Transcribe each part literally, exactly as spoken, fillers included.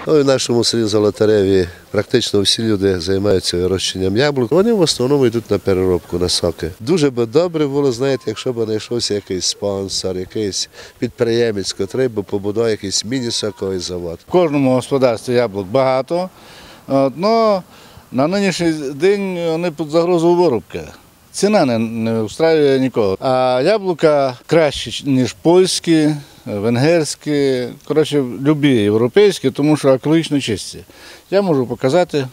Ну, і в нашому селі Золотареві практично всі люди займаються вирощенням яблук. Вони в основному йдуть на переробку, на соки. Дуже би добре було, знаєте, якщо б знайшовся якийсь спонсор, якийсь підприємець, який би побудував якийсь міні-соковий завод. В кожному господарстві яблук багато, але на нинішній день вони під загрозою вирубки. Ціна не, не устраює нікого. А яблука краще, ніж польські, венгерські, коротше, любі європейські, тому що екологічно чисті. Я можу показати.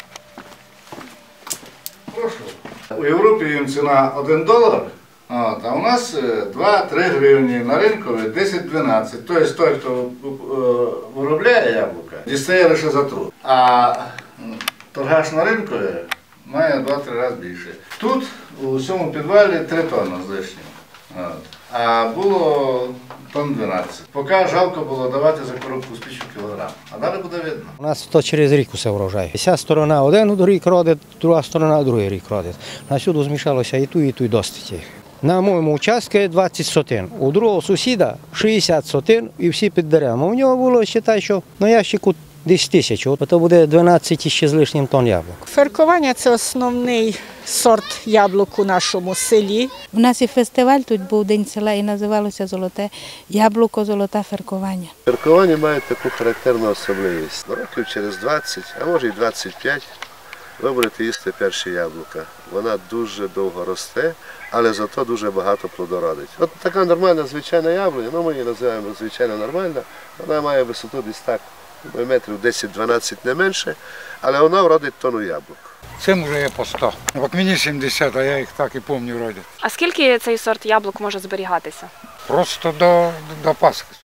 Прошу. У Європі їм ціна один долар, а у нас два-три гривні, на ринку десять-дванадцять. Тобто той, хто виробляє яблука, дістає лише за труд. А торгаш на ринку має два-три рази більше. Тут у цьому підвалі три тонни з лишнім, а було тонн дванадцять. Поки жалко було давати за коробку спічку кілограм, а далі буде видно. У нас то через рік усе врожай. Ця сторона один рік родить, друга сторона другий рік родить. Насюди змішалося і ту, і ту, і досить. На моєму участку двадцять сотин, у другого сусіда шістдесят сотин і всі під деревами. У нього було, вважаю, що на ящику десь тисячу, то буде дванадцять ще з лишнім тонн яблук. Феркування – це основний сорт яблук у нашому селі. У нас і фестиваль тут був День села і називалося «Золоте яблуко, золоте феркування». Феркування має таку характерну особливість. Років через двадцять, а може і двадцять п'ять, ви будете їсти перші яблука. Вона дуже довго росте, але зато дуже багато плодородить. От така нормальна звичайна яблуня, ну ми її називаємо звичайно нормальна, вона має висоту десь так, метрів десять-дванадцять не менше, але вона вродить тонну яблук. Цим вже є по сто. От мені сімдесят, а я їх так і пам'ятаю родять. А скільки цей сорт яблук може зберігатися? Просто до, до Пасхи.